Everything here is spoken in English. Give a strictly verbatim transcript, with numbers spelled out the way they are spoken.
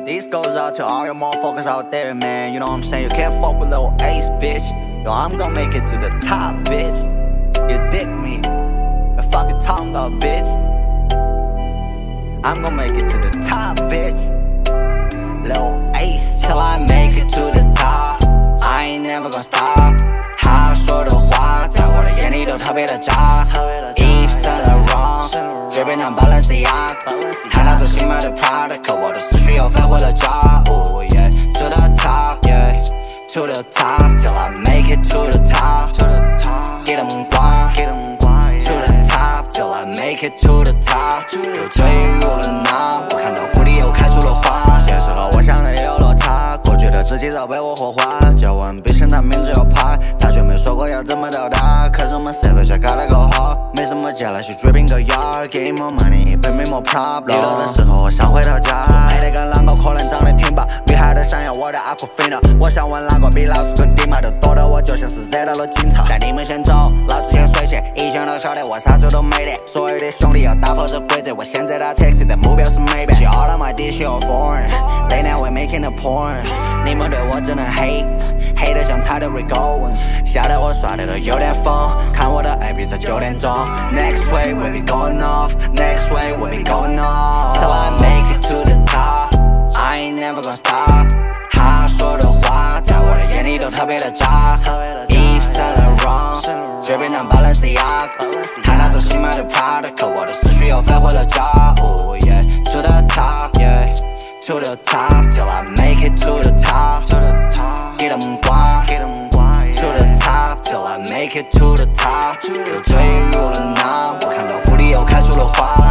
This goes out to all your motherfuckers out there, man. You know what I'm saying? You can't fuck with little Ace, bitch. Yo, I'm gonna make it to the top, bitch. You dick me. The fucking talking about, bitch. I'm gonna make it to the top, bitch. Little Ace. Till I make it to the top, I ain't never gonna stop. 他说的话，在我的眼里都特别的渣。Eve Saint Laurent，这边当 Balenciaga， 看到最新买的 Prada， 可我的思绪又飞回了家。Oh yeah, to the top, yeah, to the top, till I make it to the top. Get 'em 挂 ，to the top, till I make it to the top. 又坠入了那，我看到湖里又开出了花。现实和我想的也有落差，过去的自己早被我火化。叫问必胜他名字要爬，他却没说过要怎么到达。可是我们 server 下干得够好，没什么接了去 dripping 个 yard， give more money, bring me more problem。低落的时候我想回到家，美得跟啷个可能长得挺棒，女孩都想要我的 Aquafina。我想问哪个比老子更低嘛？都多的我就像是惹到了警察。但你们先走，老子先睡去。一向都晓得我啥子都没得，所有的兄弟要打破这规则。我现在打 taxi 的目标是美版。See all of my dish are foreign, late night we making a porn。你们对我只能 hate， 黑得像踩的 Regowens， 吓得我刷的都有点疯。看我的 A P 在九点钟 ，Next way we be going off, next way we be going off. Till I make it to the top, I ain't never gonna stop. 他说的话，在我的眼里都特别的渣。Eve Saint Laurent， 这边当 Balenciaga， 看到最新买的 Prada， 可我的思绪又飞回了家。Oh yeah, to the top, yeah, to the top, till I make it to the top. Get 'em 挂 ，to the top, till I make it to the top. 又坠入了那，我看到湖里又开出了花。